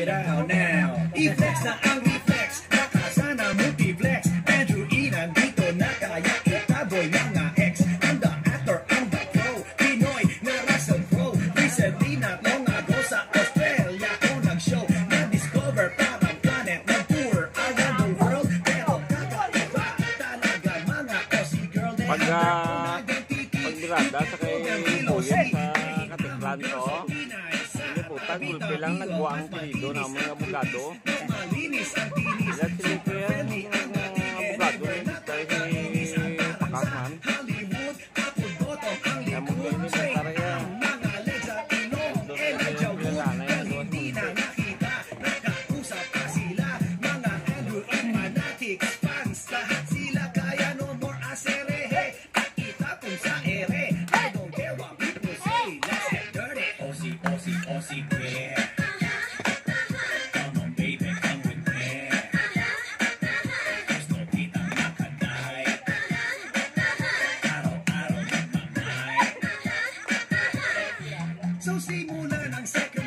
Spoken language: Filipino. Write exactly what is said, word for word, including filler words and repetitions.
it out now. I-flex na ang reflex, nakasana multiplex. Andrew E nandito na kaya itaboy mga ex. I'm the actor, I'm the pro, Pinoy na Russell Crowe. Recently not long ago sa Australia ko nag-show. Na-discover parang planet, nag-tour around the world. Pero kakaiba talaga mga Aussie girl. Pag uh, pagdirada sa kay Kuya sa Katiklan to, hindi po, tagulpi lang nagbuang pilido ng mga abogado. Ilan sila ko yan, abogado dahil si Pakasman. Kaya mo ganyan yung taraya. Doon sila yung pinananay na doon. Aussie bear. Come on baby, come with me. Gusto kitang makadai. Araw-araw nagmamay. So simula ng second